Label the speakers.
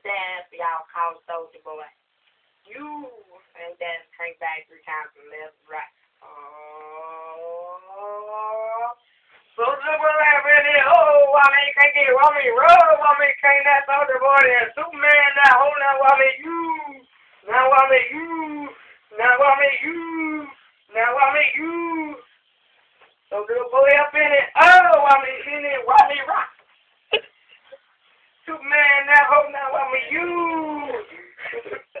Speaker 1: dance for y'all call Soulja boy. You and then crank back 3 times from left to right. Oh, Soulja boy laughing it. Oh, I mean can't get I mean roll, I mean can't that Soulja boy there. Superman now hold now I mean you. Now I mean you. Now I mean you. Now I mean you. Soulja boy up in it. Oh, I mean in it. Why me rock? Superman now hold now I mean you.